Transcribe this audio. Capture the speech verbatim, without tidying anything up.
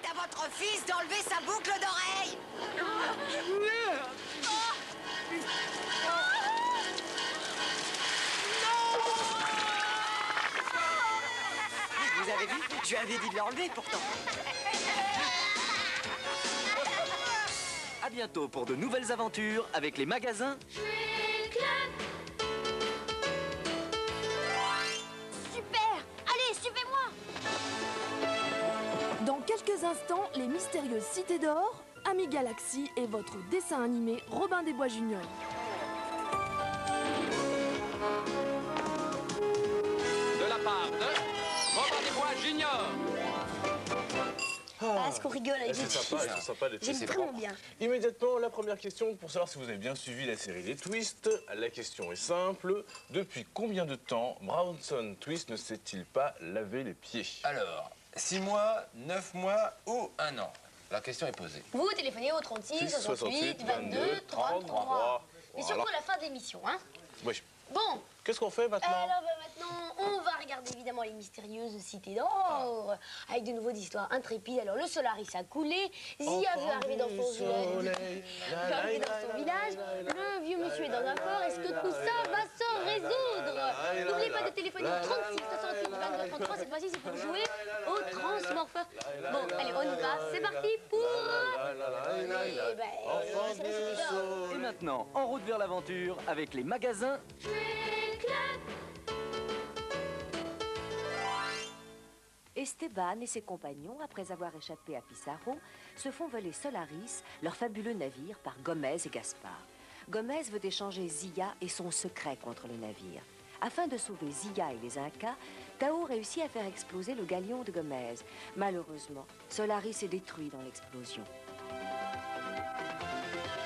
à votre fils d'enlever sa boucle d'oreille. Vous avez vu? Je lui avais dit de l'enlever pourtant. À bientôt pour de nouvelles aventures avec les magasins Jouet Club. Super! Allez, suivez-moi! Dans quelques instants, les mystérieuses cités d'or, Ami Galaxy et votre dessin animé Robin des Bois Junior. De la part de Robin des Bois Junior. Ah, est-ce qu'on rigole avec C'est les sympa, twists? c'est sympa les twists. J'aime c'est vraiment marrant. bien. Immédiatement, la première question pour savoir si vous avez bien suivi la série des twists. La question est simple. Depuis combien de temps Brownson Twist ne s'est-il pas lavé les pieds? Alors, six mois, neuf mois ou un an? La question est posée. Vous téléphonez au trente-six, soixante-huit, vingt-deux, trente-trois. Et surtout Voilà. à la fin de l'émission, hein? Oui. Bon, Qu'est-ce qu'on fait maintenant? alors bah, maintenant, on va regarder évidemment les mystérieuses cités d'or, avec de nouveaux histoires intrépides. Alors, le Solaris a coulé, Zia veut arriver dans son village. veut arriver dans son village. Le vieux monsieur est dans un fort. Est-ce que tout ça va se résoudre? N'oubliez pas de téléphoner au trente-six, soixante-huit, vingt-deux, trente-trois. Cette fois-ci, c'est pour jouer au transmorpheur. Bon, allez, on y va. C'est parti pour... Eh ben, c'est les cités d'or. Et maintenant, en route vers l'aventure avec les magasins Jouet Club. Esteban et ses compagnons, après avoir échappé à Pissarro, se font voler Solaris, leur fabuleux navire, par Gomez et Gaspard. Gomez veut échanger Zia et son secret contre le navire. Afin de sauver Zia et les Incas, Tao réussit à faire exploser le galion de Gomez. Malheureusement, Solaris est détruit dans l'explosion.